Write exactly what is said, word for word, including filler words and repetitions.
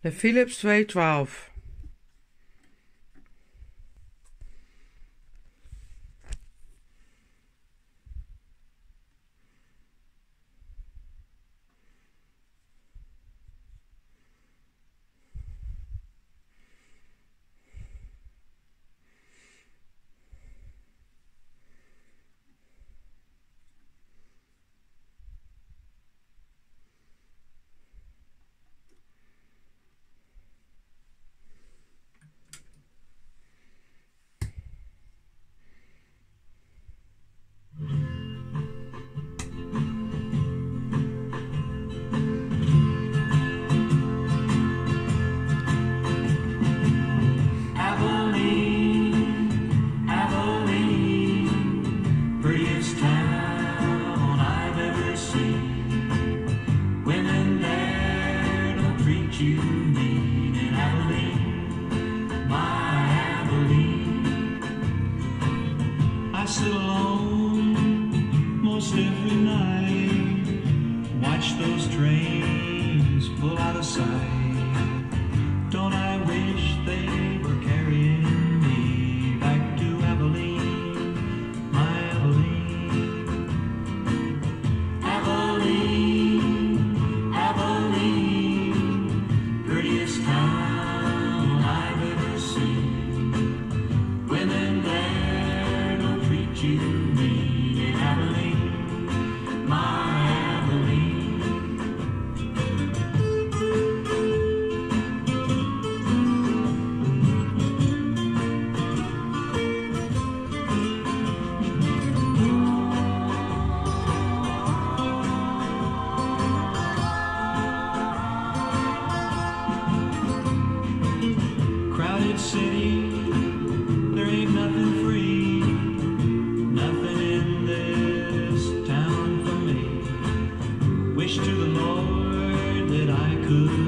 De Philips tweehonderdtwaalf. You mean in Abilene, my Abilene. I sit alone most every night, watch those trains pull out of sight. Don't I wish they were carrying me back to Abilene, my Abilene. Abilene, Abilene, prettiest town I've ever seen. Women there don't treat you mean in Abilene, my Abilene. Crowded city, there ain't nothing free, nothing in this town for me. Wish to the Lord that I could